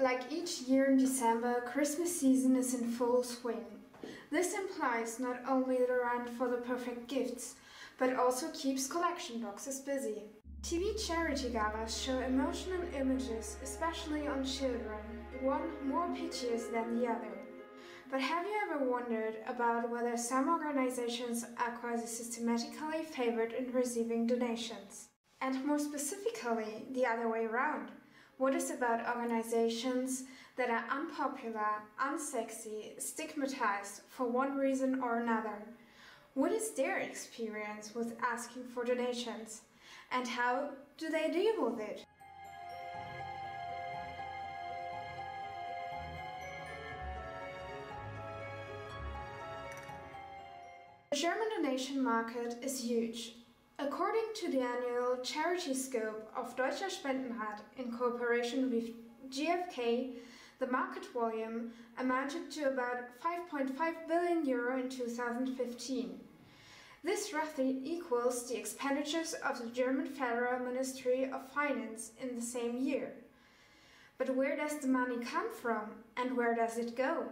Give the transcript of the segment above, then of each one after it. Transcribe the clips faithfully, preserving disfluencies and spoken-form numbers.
Like each year in December, Christmas season is in full swing. This implies not only the run for the perfect gifts, but also keeps collection boxes busy. T V charity galas show emotional images, especially on children, one more piteous than the other. But have you ever wondered about whether some organizations are quasi systematically favored in receiving donations? And more specifically, the other way around. What is about organizations that are unpopular, unsexy, stigmatized for one reason or another? What is their experience with asking for donations? And how do they deal with it? The German donation market is huge. According to the annual charity scope of Deutscher Spendenrat in cooperation with G F K, the market volume amounted to about five point five billion euro in two thousand fifteen. This roughly equals the expenditures of the German Federal Ministry of Finance in the same year. But where does the money come from and where does it go?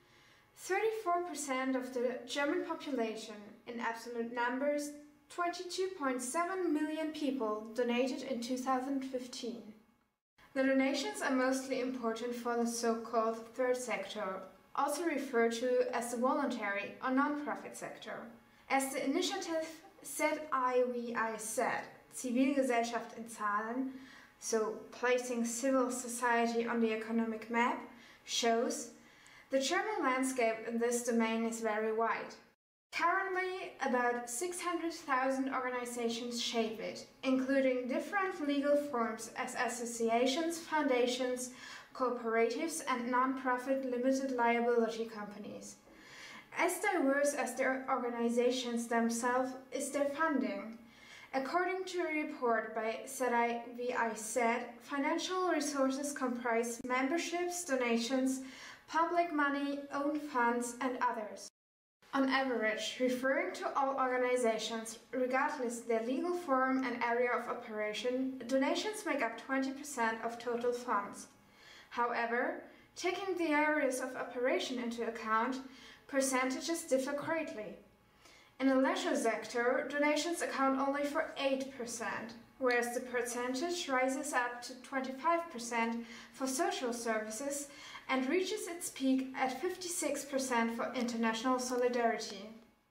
thirty-four percent of the German population, in absolute numbers, twenty-two point seven million people, donated in two thousand fifteen. The donations are mostly important for the so-called third sector, also referred to as the voluntary or non-profit sector. As the initiative Z I V I Z, Zivilgesellschaft in Zahlen, so placing civil society on the economic map, shows, the German landscape in this domain is very wide. Currently, about six hundred thousand organizations shape it, including different legal forms as associations, foundations, cooperatives and non-profit limited liability companies. As diverse as their organizations themselves is their funding. According to a report by Z I V I Z, financial resources comprise memberships, donations, public money, own funds and others. On average, referring to all organizations, regardless their legal form and area of operation, donations make up twenty percent of total funds. However, taking the areas of operation into account, percentages differ greatly. In the leisure sector, donations account only for eight percent, whereas the percentage rises up to twenty-five percent for social services and reaches its peak at fifty-six percent for international solidarity.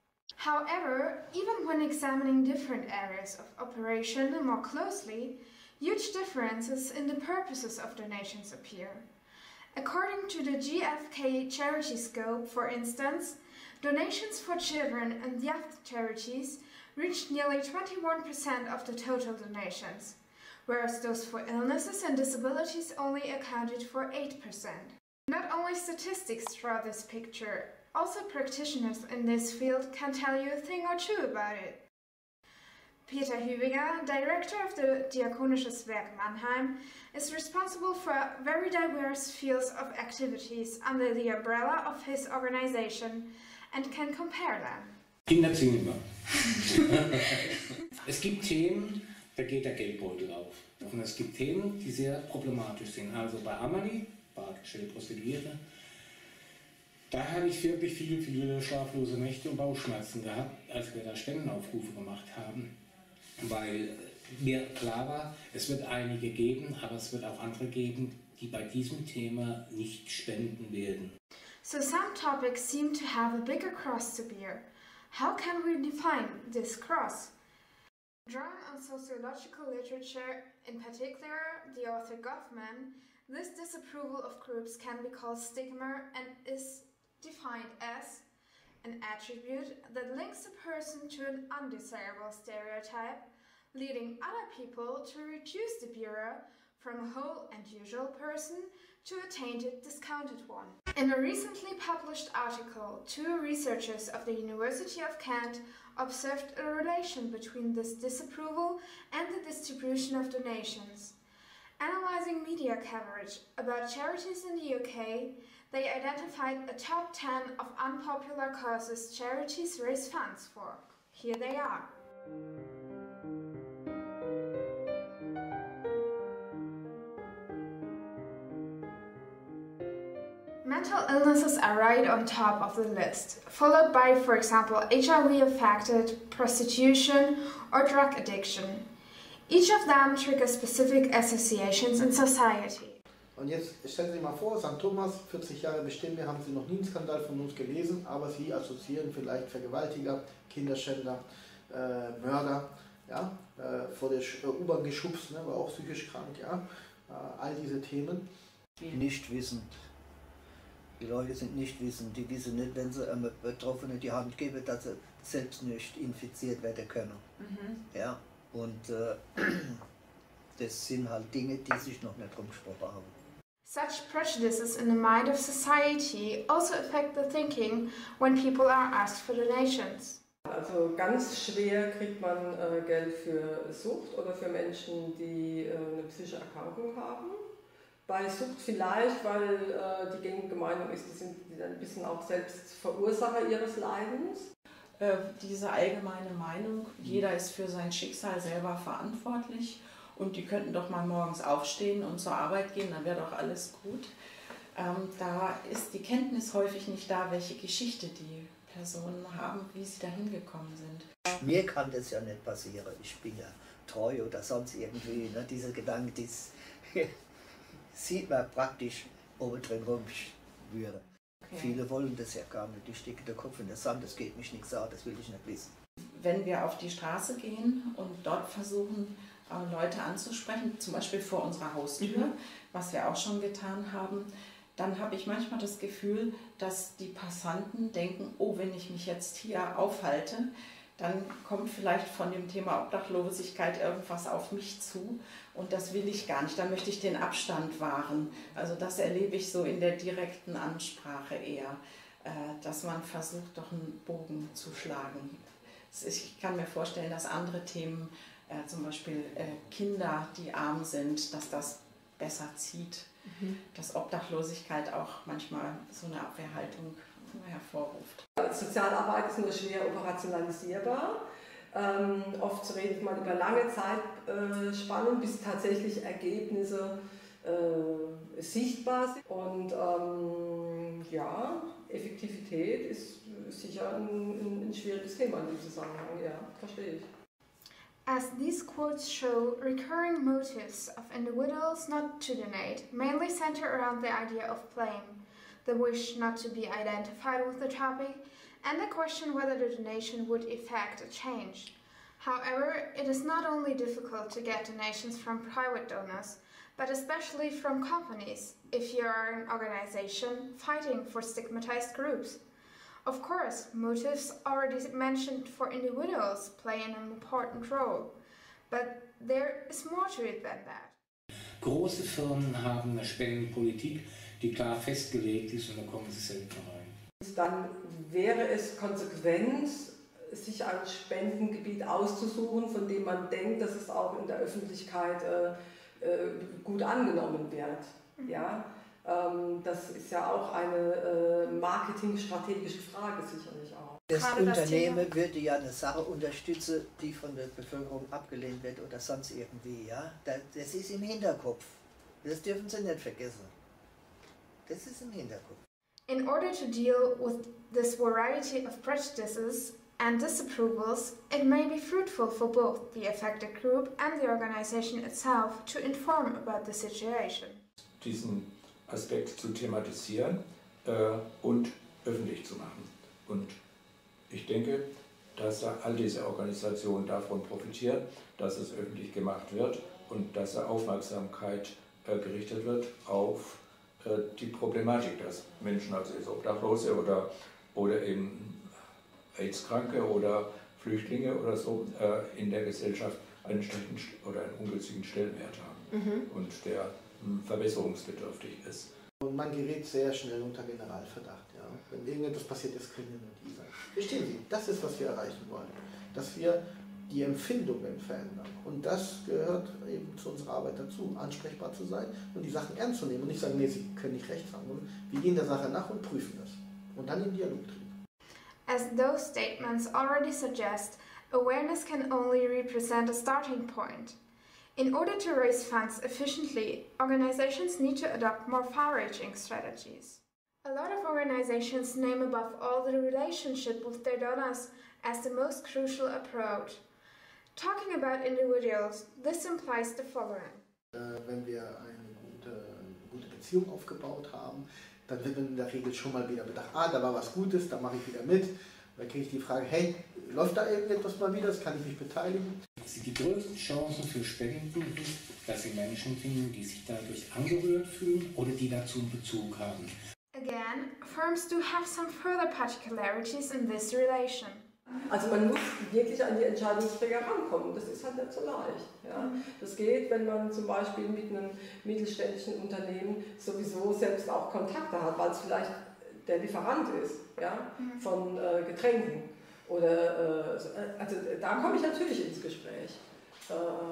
However, even when examining different areas of operation more closely, huge differences in the purposes of donations appear. According to the G F K charity scope, for instance, donations for children and youth charities reached nearly twenty-one percent of the total donations, whereas those for illnesses and disabilities only accounted for eight percent. Not only statistics draw this picture, also practitioners in this field can tell you a thing or two about it. Peter Hübiger, director of the Diakonisches Werk Mannheim, is responsible for very diverse fields of activities under the umbrella of his organization and can compare them. Kinder ziehen immer. Es gibt Themen, da geht der Geldbeutel auf. Und es gibt Themen, die sehr problematisch sind. Also bei Amelie, Bargestellte Prostituierte, da habe ich wirklich viele, viele schlaflose Nächte und Bauchschmerzen gehabt, als wir da Spendenaufrufe gemacht haben. Weil mir klar war, es wird einige geben, aber es wird auch andere geben, die bei diesem Thema nicht spenden werden. So some topics seem to have a bigger cross to bear. How can we define this cross? Drawing on sociological literature, in particular the author Goffman, this disapproval of groups can be called stigma and is defined as an attribute that links a person to an undesirable stereotype, leading other people to reduce the bearer from a whole and usual person to a tainted, discounted one. In a recently published article, two researchers of the University of Kent observed a relation between this disapproval and the distribution of donations. Analyzing media coverage about charities in the U K, they identified a top ten of unpopular causes charities raise funds for. Here they are. Mental illnesses are right on top of the list, followed by, for example, H I V-affected, prostitution, or drug addiction. Each of them triggers specific associations in society. Und jetzt stellen Sie sich mal vor, Sankt Thomas, vierzig Jahre bestehen wir, haben Sie noch nie einen Skandal von uns gelesen, aber Sie assoziieren vielleicht Vergewaltiger, Kinderschänder, äh, Mörder, ja, äh, vor der äh, U-Bahn geschubst, ne, war auch psychisch krank, ja, äh, all diese Themen. Nicht wissend. Die Leute sind nicht wissend, die wissen nicht, wenn sie einem Betroffenen die Hand geben, dass sie selbst nicht infiziert werden können. Mhm. Ja, und äh, das sind halt Dinge, die sich noch nicht rumgesprochen haben. Such prejudices in the mind of society also affect the thinking when people are asked for donations. Also ganz schwer kriegt man äh, Geld für Sucht oder für Menschen, die äh, eine psychische Erkrankung haben. Bei Sucht vielleicht, weil äh, die gängige Meinung ist, die sind die ein bisschen auch selbst Verursacher ihres Leidens. Äh, diese allgemeine Meinung, jeder ist für sein Schicksal selber verantwortlich und die könnten doch mal morgens aufstehen und zur Arbeit gehen, dann wäre doch alles gut. Ähm, da ist die Kenntnis häufig nicht da, welche Geschichte die Personen haben, wie sie dahin gekommen sind. Mir kann das ja nicht passieren, ich bin ja treu oder sonst irgendwie, ne? Diese Gedanken, die sieht man praktisch oben drin rumschwirren. Okay. Viele wollen das ja gar nicht, die stecken den Kopf in den Sand, das geht mich nichts an, das will ich nicht wissen. Wenn wir auf die Straße gehen und dort versuchen, Leute anzusprechen, zum Beispiel vor unserer Haustür, mhm. was wir auch schon getan haben, dann habe ich manchmal das Gefühl, dass die Passanten denken, oh, wenn ich mich jetzt hier aufhalte, dann kommt vielleicht von dem Thema Obdachlosigkeit irgendwas auf mich zu und das will ich gar nicht, da möchte ich den Abstand wahren. Also das erlebe ich so in der direkten Ansprache eher, dass man versucht, doch einen Bogen zu schlagen. Ich kann mir vorstellen, dass andere Themen, zum Beispiel Kinder, die arm sind, dass das besser zieht, mhm. dass Obdachlosigkeit auch manchmal so eine Abwehrhaltung hervorruft. Sozialarbeit ist nur schwer operationalisierbar. Ähm, oft redet man über lange Zeitspannen, bis tatsächlich Ergebnisse äh, sichtbar sind. Und ähm, ja, Effektivität ist sicher ein, ein schwieriges Thema in diesem Zusammenhang. Ja, verstehe ich. As these quotes show, recurring motives of individuals not to donate mainly center around the idea of blame, the wish not to be identified with the topic, and the question whether the donation would effect a change. However, it is not only difficult to get donations from private donors, but especially from companies, if you are an organization fighting for stigmatized groups. Of course, motives already mentioned for individuals play an important role, but there is more to it than that. Große Firmen haben eine Spendenpolitik, die klar festgelegt ist, und da kommen sie selten rein. Dann wäre es konsequent, sich ein Spendengebiet auszusuchen, von dem man denkt, dass es auch in der Öffentlichkeit äh, äh, gut angenommen wird. Mhm. Ja? Ähm, das ist ja auch eine äh, marketingstrategische Frage sicherlich auch. Das Gerade Unternehmen das würde ja eine Sache unterstützen, die von der Bevölkerung abgelehnt wird oder sonst irgendwie. Ja? Das ist im Hinterkopf. Das dürfen Sie nicht vergessen. Das ist im Hinterkopf. In order to deal with this variety of prejudices and disapprovals, it may be fruitful for both the affected group and the organization itself to inform about the situation. Diesen Aspekt zu thematisieren äh, und öffentlich zu machen. Und ich denke, dass all diese Organisationen davon profitieren, dass es öffentlich gemacht wird und dass da Aufmerksamkeit äh, gerichtet wird auf äh, die Problematik, dass Menschen, also Obdachlose oder, oder eben AIDS-Kranke oder Flüchtlinge oder so äh, in der Gesellschaft einen schlechten oder einen ungünstigen Stellenwert haben mhm. und der mh, verbesserungsbedürftig ist. Und man gerät sehr schnell unter Generalverdacht. Ja. Wenn irgendetwas passiert ist, können wir nur die sein. Verstehen Sie, das ist, was wir erreichen wollen. Dass wir die Empfindungen verändern. Und das gehört eben zu unserer Arbeit dazu, ansprechbar zu sein und die Sachen ernst zu nehmen und nicht sagen, nee, Sie können nicht recht haben. Wir gehen der Sache nach und prüfen das. Und dann in Dialog treten. As those statements already suggest, awareness can only represent a starting point. In order to raise funds efficiently, organizations need to adopt more far-reaching strategies. A lot of organizations name above all the relationship with their donors as the most crucial approach. Talking about individuals, this implies the following. Äh, wenn wir eine gute, eine gute Beziehung aufgebaut haben, dann wird in der Regel schon mal wieder bedacht, ah, da war was Gutes, da mache ich wieder mit. Dann kriege ich die Frage, hey, läuft da irgendetwas mal wieder, kann ich mich beteiligen? Die größten Chancen für Spenden ist, dass sie Menschen finden, die sich dadurch angerührt fühlen oder die dazu einen Bezug haben. Again, firms do have some further particularities in this relation. Also man muss wirklich an die Entscheidungsträger rankommen, das ist halt nicht so leicht. Ja. Das geht, wenn man zum Beispiel mit einem mittelständischen Unternehmen sowieso selbst auch Kontakte hat, weil es vielleicht der Lieferant ist, ja, von äh, Getränken. Oder, äh, also da komme ich natürlich ins Gespräch. Äh,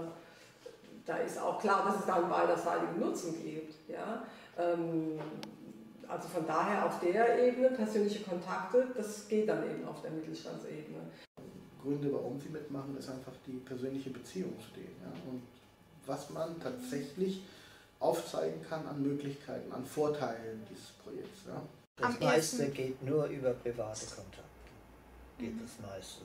da ist auch klar, dass es da einen beiderseitigen Nutzen gibt. Ja. Ähm, Also von daher auf der Ebene, persönliche Kontakte, das geht dann eben auf der Mittelstandsebene. Gründe, warum sie mitmachen, ist einfach die persönliche Beziehung zu denen. Ja? Und was man tatsächlich aufzeigen kann an Möglichkeiten, an Vorteilen dieses Projekts. Ja? Das meiste geht nur über private Kontakte. Geht das meiste.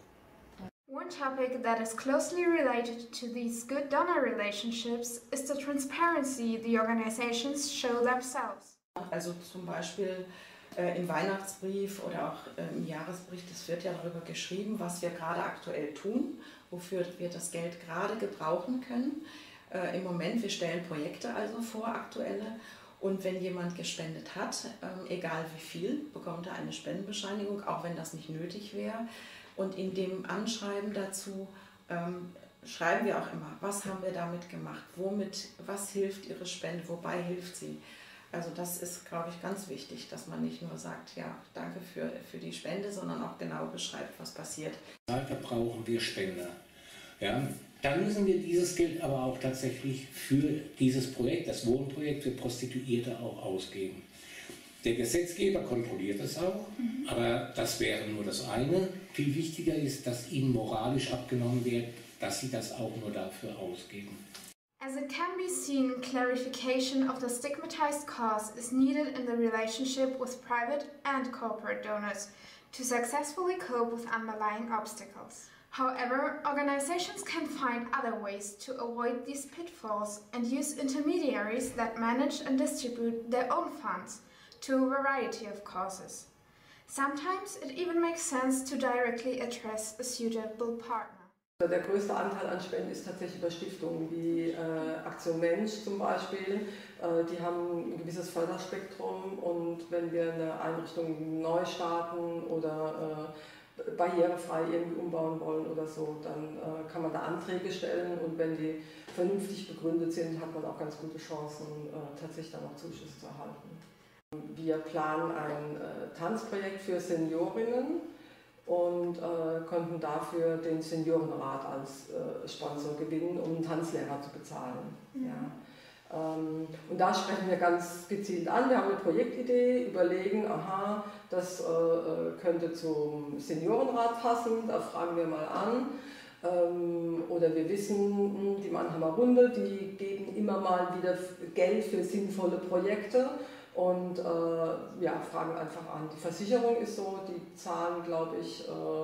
One topic that is closely related to these good donor relationships is the transparency the organizations show themselves. Also zum Beispiel äh, im Weihnachtsbrief oder auch äh, im Jahresbericht, es wird ja darüber geschrieben, was wir gerade aktuell tun, wofür wir das Geld gerade gebrauchen können. Äh, Im Moment, wir stellen Projekte also vor, aktuelle, und wenn jemand gespendet hat, äh, egal wie viel, bekommt er eine Spendenbescheinigung, auch wenn das nicht nötig wäre. Und in dem Anschreiben dazu ähm, schreiben wir auch immer, was haben wir damit gemacht, womit, was hilft Ihre Spende, wobei hilft sie. Also das ist, glaube ich, ganz wichtig, dass man nicht nur sagt, ja, danke für, für die Spende, sondern auch genau beschreibt, was passiert. Dafür brauchen wir Spender. Ja? Dann müssen wir dieses Geld aber auch tatsächlich für dieses Projekt, das Wohnprojekt für Prostituierte, auch ausgeben. Der Gesetzgeber kontrolliert es auch, mhm. aber das wäre nur das eine. Viel wichtiger ist, dass ihnen moralisch abgenommen wird, dass sie das auch nur dafür ausgeben. As it can be seen, clarification of the stigmatized cause is needed in the relationship with private and corporate donors to successfully cope with underlying obstacles. However, organizations can find other ways to avoid these pitfalls and use intermediaries that manage and distribute their own funds to a variety of causes. Sometimes it even makes sense to directly address a suitable partner. Der größte Anteil an Spenden ist tatsächlich über Stiftungen wie äh, Aktion Mensch zum Beispiel. Äh, die haben ein gewisses Förderspektrum, und wenn wir eine Einrichtung neu starten oder äh, barrierefrei irgendwie umbauen wollen oder so, dann äh, kann man da Anträge stellen, und wenn die vernünftig begründet sind, hat man auch ganz gute Chancen, äh, tatsächlich dann auch Zuschüsse zu erhalten. Wir planen ein äh, Tanzprojekt für Seniorinnen und äh, konnten dafür den Seniorenrat als äh, Sponsor gewinnen, um einen Tanzlehrer zu bezahlen. Mhm. Ja. Ähm, und da sprechen wir ganz gezielt an. Wir haben eine Projektidee, überlegen, aha, das äh, könnte zum Seniorenrat passen, da fragen wir mal an. Ähm, oder wir wissen, die Mannheimer Runde, die geben immer mal wieder Geld für sinnvolle Projekte. Und äh, ja, fragen einfach an. Die Versicherung ist so, die zahlen, glaube ich,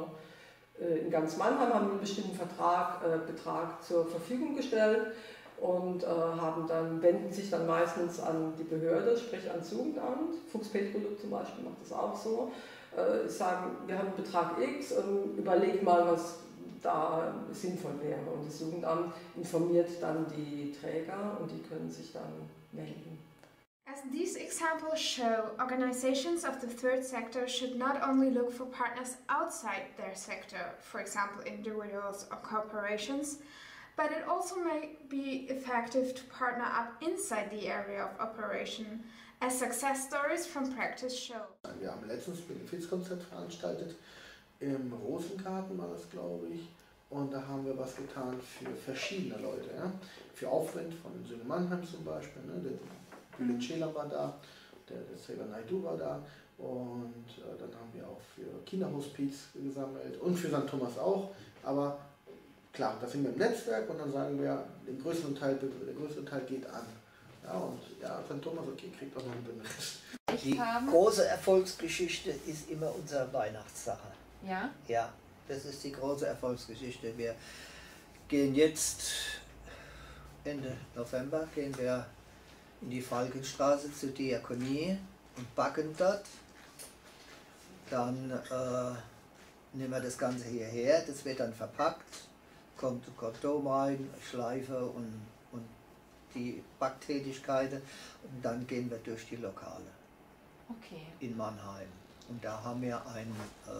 äh, in ganz Mannheim, haben einen bestimmten Vertrag, äh, Betrag zur Verfügung gestellt und äh, haben dann, wenden sich dann meistens an die Behörde, sprich ans Jugendamt. Fuchs-Petrolub zum Beispiel macht das auch so. Äh, sagen, wir haben einen Betrag X, ähm, überleg mal, was da sinnvoll wäre. Und das Jugendamt informiert dann die Träger, und die können sich dann melden. As these examples show, organizations of the third sector should not only look for partners outside their sector, for example individuals or corporations, but it also may be effective to partner up inside the area of operation, as success stories from practice show. Wir haben letztens ein Benefizkonzert veranstaltet, im Rosengarten war das, glaube ich, und da haben wir was getan für verschiedene Leute. Ja? Für Aufwind von Söhne Mannheim zum Beispiel, ne? Der Bülent Ceylan war da, der, der Seba Naidu war da, und äh, dann haben wir auch für Kinderhospiz gesammelt und für Sankt Thomas auch, aber klar, da sind wir im Netzwerk, und dann sagen wir, den größten Teil, der größte Teil geht an. Ja, und ja, Sankt Thomas, okay, kriegt auch noch einen Rest. erreicht die haben? Die große Erfolgsgeschichte ist immer unsere Weihnachtssache. Ja? Ja, das ist die große Erfolgsgeschichte. Wir gehen jetzt, Ende November, gehen wir in die Falkenstraße zur Diakonie und backen dort. Dann äh, nehmen wir das Ganze hierher, das wird dann verpackt, kommt Kondom rein, Schleife und, und die Backtätigkeiten und dann gehen wir durch die Lokale Okay. in Mannheim. Und da haben wir einen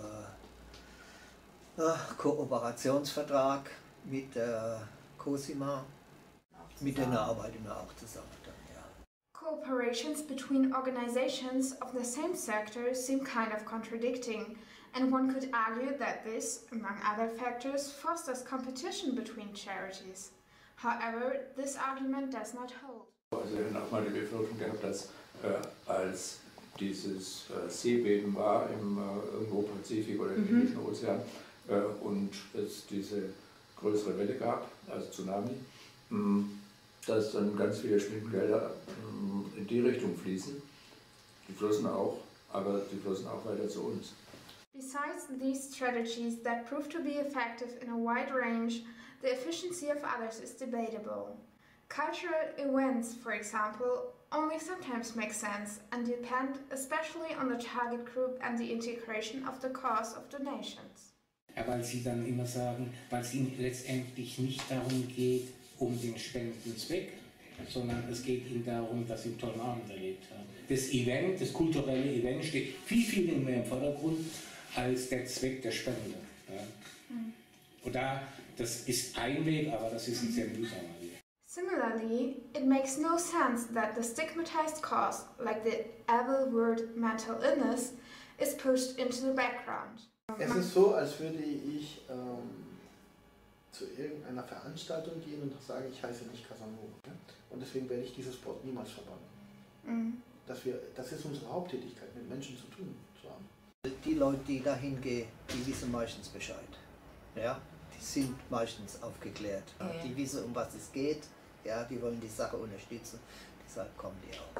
äh, äh, Kooperationsvertrag mit der Cosima, mit denen arbeiten wir auch zusammen. Dann, ja. Cooperations between organizations of the same sector seem kind of contradicting, and one could argue that this, among other factors, fosters competition between charities. However, this argument does not hold. Also wir haben auch mal die Befürchtung gehabt, dass äh, als dieses äh, Seebeben war im äh, irgendwo Pazifik oder im mhm. Indischen Ozean äh, und es diese größere Welle gab, also Tsunami, mh, dass dann ganz viele Spendengelder mh, in die Richtung fließen. Die flossen auch, aber die flossen auch weiter zu uns. Besides these strategies that prove to be effective in a wide range, the efficiency of others is debatable. Cultural events, for example, only sometimes make sense and depend especially on the target group and the integration of the cause of donations. Ja, weil sie dann immer sagen, weil es ihnen letztendlich nicht darum geht, um den Spendenzweck, sondern es geht ihnen darum, dass sie einen tollen Abend erlebt haben. Das Event, das kulturelle Event steht viel, viel mehr im Vordergrund als der Zweck der Spende. Ja. Mhm. Und da, das ist ein Weg, aber das ist ein sehr mühsamer Weg. Similarly, it makes no sense that the stigmatized cause, like the evil word mental illness, is pushed into the background. Es ist so, als würde ich ähm, zu irgendeiner Veranstaltung gehen und sagen, ich heiße nicht Casanova. Ja? Und deswegen werde ich dieses Wort niemals verbannen. Mhm. Dass wir, das ist unsere Haupttätigkeit, mit Menschen zu tun zu haben. Die Leute, die da hingehen, die wissen meistens Bescheid. Ja? Die sind meistens aufgeklärt. Ja. Die wissen, um was es geht. Ja, die wollen die Sache unterstützen. Deshalb kommen die auch.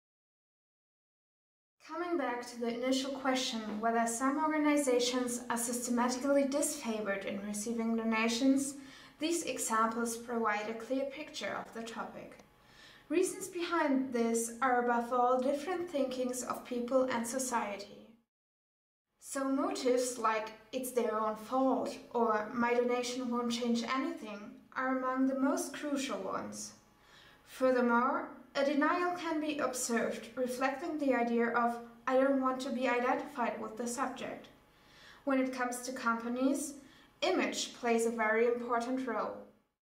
Coming back to the initial question whether some organizations are systematically disfavored in receiving donations, these examples provide a clear picture of the topic. Reasons behind this are above all different thinkings of people and society. So motives like it's their own fault or my donation won't change anything are among the most crucial ones. Furthermore, a denial can be observed, reflecting the idea of I don't want to be identified with the subject. When it comes to companies, image plays a very important role.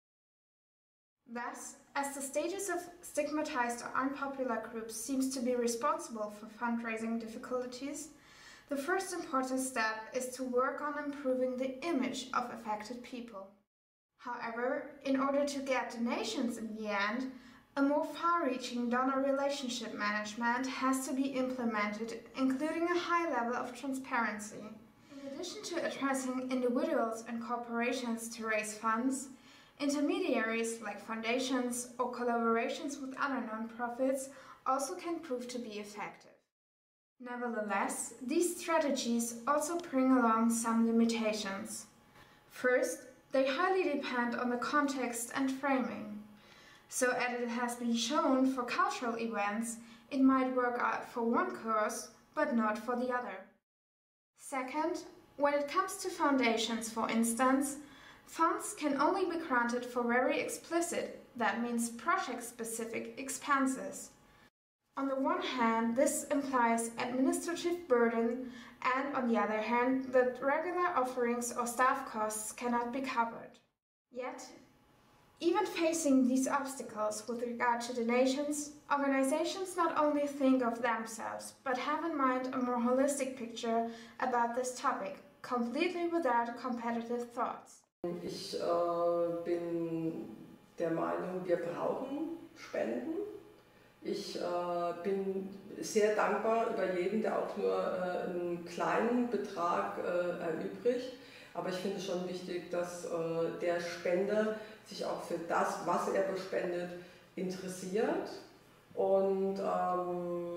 Thus, as the status of stigmatized or unpopular groups seems to be responsible for fundraising difficulties, the first important step is to work on improving the image of affected people. However, in order to get donations in the end, a more far-reaching donor relationship management has to be implemented, including a high level of transparency. In addition to addressing individuals and corporations to raise funds, intermediaries like foundations or collaborations with other non-profits also can prove to be effective. Nevertheless, these strategies also bring along some limitations. First, they highly depend on the context and framing. So as it has been shown for cultural events, it might work out for one cause, but not for the other. Second, when it comes to foundations, for instance, funds can only be granted for very explicit, that means project-specific, expenses. On the one hand, this implies administrative burden, and on the other hand, that regular offerings or staff costs cannot be covered. Yet, even facing these obstacles with regard to donations, organizations not only think of themselves, but have in mind a more holistic picture about this topic, completely without competitive thoughts. Ich äh, bin der Meinung, wir brauchen Spenden. Ich äh, bin sehr dankbar über jeden, der auch nur äh, einen kleinen Betrag äh, erübrigt. Aber ich finde es schon wichtig, dass äh, der Spender sich auch für das, was er bespendet, interessiert und ähm,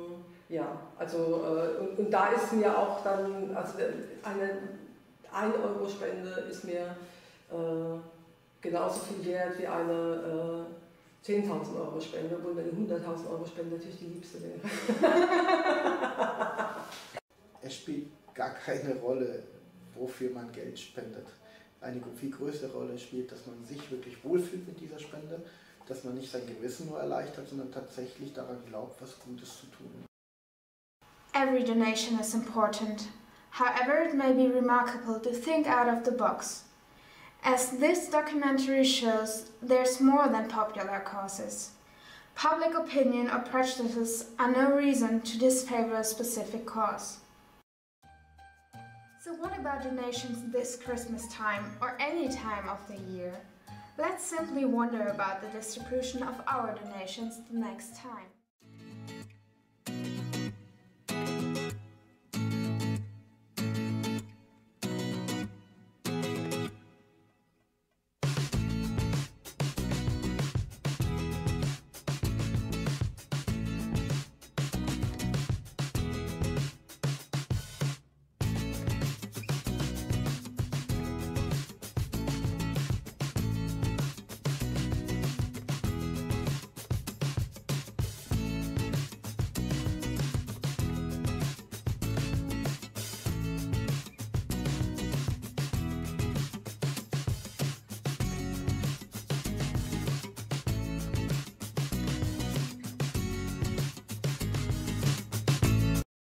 Ja, also äh, und, und da ist mir auch dann, also eine ein Euro Spende ist mir äh, genauso viel wert wie eine äh, zehntausend Euro Spende, obwohl eine hunderttausend Euro Spende natürlich die liebste wäre. Es spielt gar keine Rolle, wofür man Geld spendet. Eine viel größere Rolle spielt, dass man sich wirklich wohlfühlt mit dieser Spende, dass man nicht sein Gewissen nur erleichtert, sondern tatsächlich daran glaubt, was Gutes zu tun. Every donation is important. However, it may be remarkable to think out of the box. As this documentary shows, there's more than popular causes. Public opinion or prejudices are no reason to disfavor a specific cause. So what about donations this Christmas time or any time of the year? Let's simply wonder about the distribution of our donations the next time.